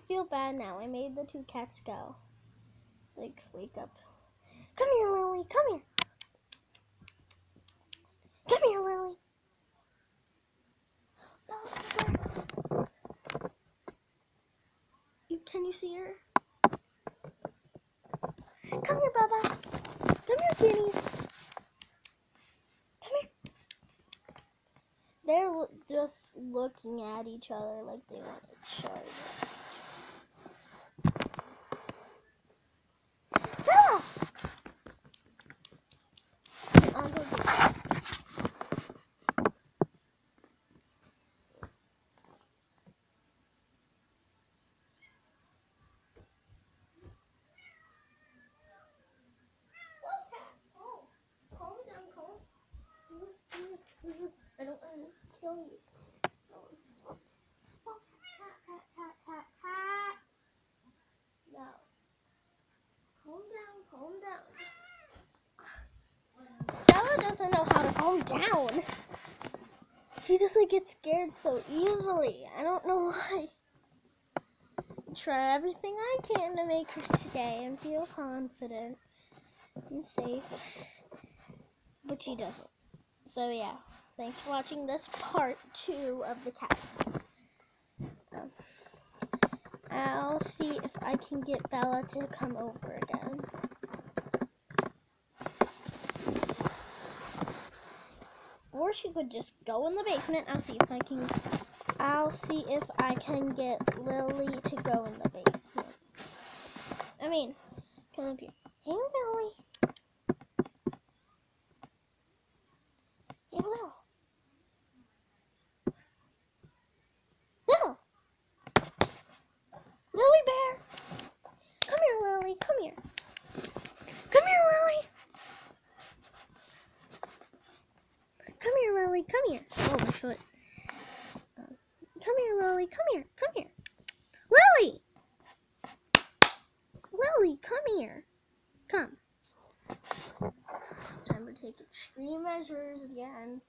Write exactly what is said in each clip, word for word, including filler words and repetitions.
feel bad now. I made the two cats go. Like, wake up. Come here, Lily. Come here. Come here, Lily. You, can you see her? Come here, Bubba. Come here, kitties. Come here. They're lo- just looking at each other like they want to charge. Bella! I'll go get it. I don't want to kill you. No. Calm down, calm down. Bella doesn't know how to calm down. She just like gets scared so easily. I don't know why. Try everything I can to make her stay and feel confident and safe. But she doesn't. So yeah, thanks for watching this part two of the cats. Um, I'll see if I can get Bella to come over again. Or she could just go in the basement. I'll see if I can I'll see if I can get Lily to go in the basement. I mean, come up here. Hey, Lily. Hey, Will. Will. Lily Bear. Come here, Lily. Come here. Come here, Lily. Come here, Lily. Come here. Oh, my foot. Um, come here, Lily. Come here. Come here. Lily! Lily, come here. Come. Time to take extreme measures again.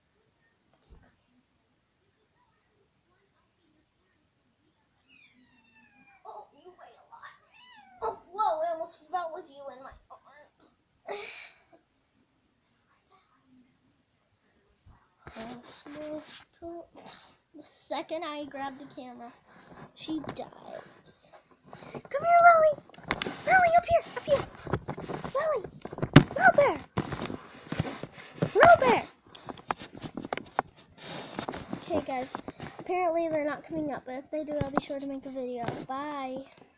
Oh, you weigh a lot. Oh, whoa, I almost fell with you in my arms. The second I grab the camera, she dives. Come here, Lily. Lily, up here, up here. Lily, Little Bear. Little Bear. Okay, guys. Apparently they're not coming up, but if they do, I'll be sure to make a video. Bye.